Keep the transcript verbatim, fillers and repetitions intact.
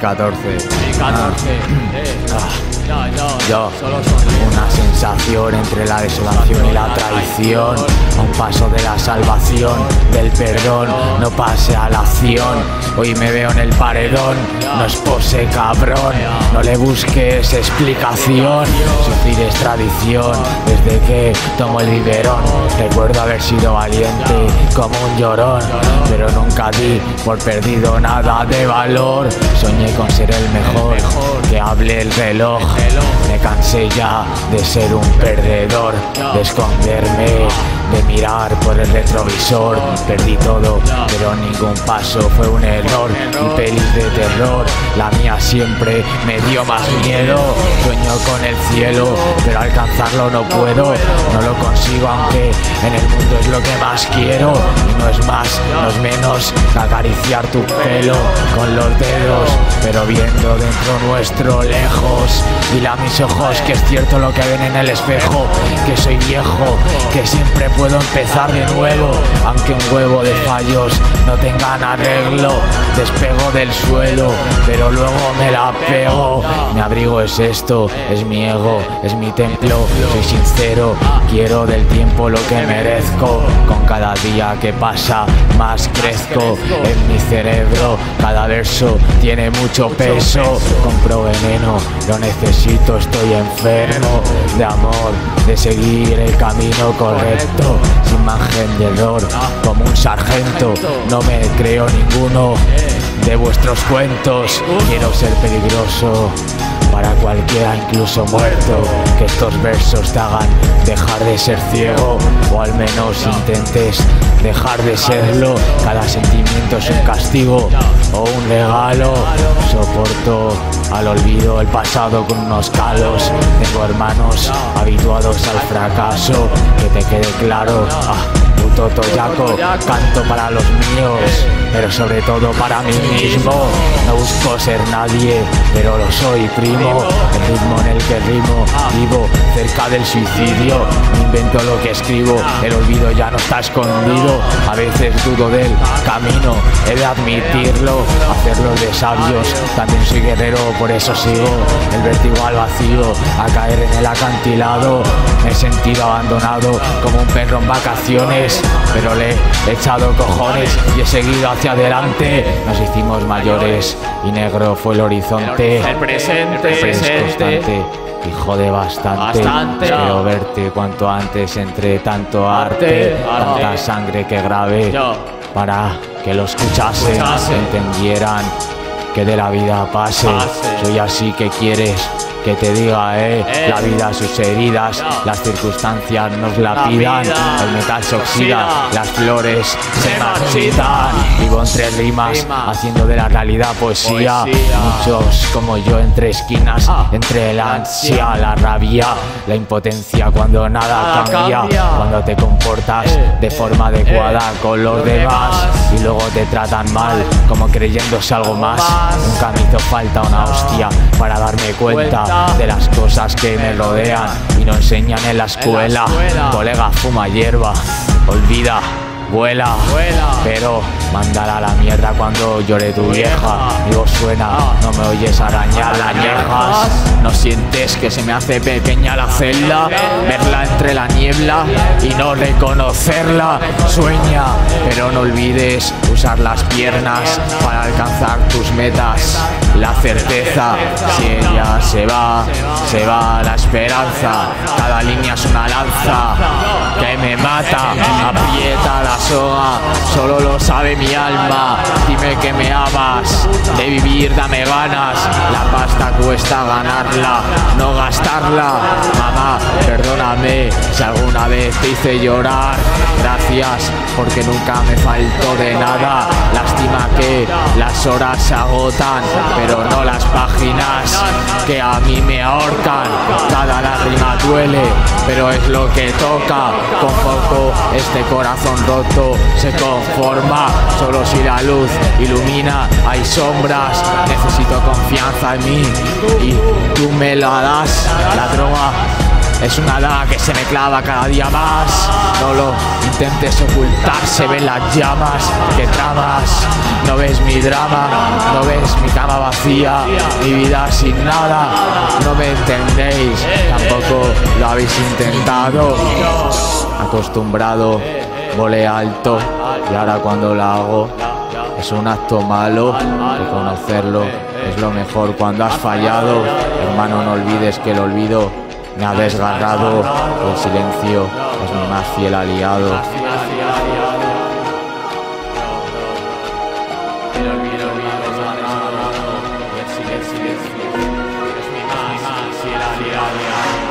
catorce. Mi catorce. Eh. Ah. Ya, ya. Yo, Solo son una sensación entre la desolación y la traición. A un paso de la salvación, del perdón, no pase a la acción. Hoy me veo en el paredón, no es pose cabrón. No le busques explicación, sufrir es tradición. Desde que tomo el biberón, recuerdo haber sido valiente como un llorón, pero nunca di por perdido nada de valor. Soñé con ser el mejor, que hable el reloj. Me cansé ya de ser un perdedor, de esconderme, de mirar por el retrovisor. Perdí todo, pero ningún paso fue un error. Y pelis de terror, la mía siempre me dio más miedo. Sueño con el cielo, pero alcanzarlo no puedo. No lo consigo aunque en el mundo es lo que más quiero. Y no es más, no es menos que acariciar tu pelo con los dedos, pero viendo dentro nuestro lejos. Dile a mis ojos que es cierto lo que ven en el espejo, que soy viejo, que siempre puedo empezar de nuevo. Aunque un huevo de fallos no tengan arreglo, despego del suelo, pero luego me la pego. Mi abrigo es esto, es mi ego, es mi templo. Soy sincero, quiero del tiempo lo que merezco. Con cada día que pasa más crezco en mi cerebro. Cada verso tiene mucho peso. Compro veneno, lo necesito, estoy enfermo de amor, de seguir el camino correcto, sin margen de error, como un sargento. No me creo ninguno de vuestros cuentos. Quiero ser peligroso para cualquiera, incluso muerto. Que estos versos te hagan dejar de ser ciego, o al menos intentes dejar de serlo. Cada sentimiento es un castigo o un regalo. Soporto al olvido el pasado con unos calos. Tengo hermanos habituados al fracaso, que te quede claro. Ah, puto toyaco, canto para los míos, pero sobre todo para mí mismo. No busco ser nadie, pero lo soy, primo. El ritmo en el que rimo, vivo cerca del suicidio. Invento lo que escribo, el olvido ya no está escondido. A veces dudo del camino, he de admitirlo. Hacerlo de sabios, también soy guerrero, por eso sigo. El vértigo al vacío, a caer en el acantilado. Me he sentido abandonado como un perro en vacaciones, pero le he echado cojones y he seguido hacia adelante. Nos hicimos mayores y negro fue el horizonte. el presente, Es presente. constante, hijo de bastante. Bastante. Espero verte cuanto antes entre tanto arte, Arte, arte. tanta sangre que grabé Yo. para que lo escuchasen, Escuchasen. entendieran que de la vida pase. Pase. Soy así que quieres que te diga, eh, Eh. la vida sus heridas, No. las circunstancias nos la, La pidan, vida el metal se oxida, oxida. las flores se, Se marchitan. marchitan. Vivo entre rimas, Rimas. haciendo de la realidad poesía. Poesía. Muchos como yo entre esquinas, Ah. entre el ansia, la rabia, la impotencia cuando nada, Nada cambia, cambia. cuando te comportas Eh. de forma adecuada Eh. con los Los demás demás. y luego te tratan mal, como creyéndose algo más. Más. Nunca me hizo falta una hostia para darme cuenta Cuenta. de las cosas que me rodean y no enseñan en la escuela. escuela. Colega, fuma hierba, olvida, vuela, Vuela. pero mándala a la mierda cuando llore tu vieja. Mi voz suena, Ah. no me oyes arañar las añejas. No sientes que se me hace pequeña la celda, verla entre la niebla y no reconocerla. Sueña, pero no olvides usar las piernas para alcanzar tus metas. La certeza, si ella se va, se va la esperanza. Cada línea es una lanza que me mata. Aprieta la soga, solo lo sabe mi alma. Dime que me amas, de vivir dame ganas. La pasta cuesta ganarla, no gastarla. Mamá, perdóname si alguna vez te hice llorar. Gracias porque nunca me faltó de nada. Lástima que las horas se agotan, pero no las páginas que a mí me ahorcan. Cada lágrima duele, pero es lo que toca. Con poco este corazón roto se conforma. Solo si la luz ilumina hay sombras. Necesito confianza en mí y tú me la das. La droga Es una daga que se me clava cada día más. No lo intentes ocultar, se ven las llamas que tramas. No ves mi drama, no ves mi cama vacía, mi vida sin nada. No me entendéis, tampoco lo habéis intentado. Acostumbrado, volé alto y ahora cuando lo hago es un acto malo. Reconocerlo es lo mejor cuando has fallado. Hermano, no olvides que el olvido me ha desgarrado. El silencio es mi más fiel aliado. El olvido me ha desgarrado. El silencio es mi más fiel aliado.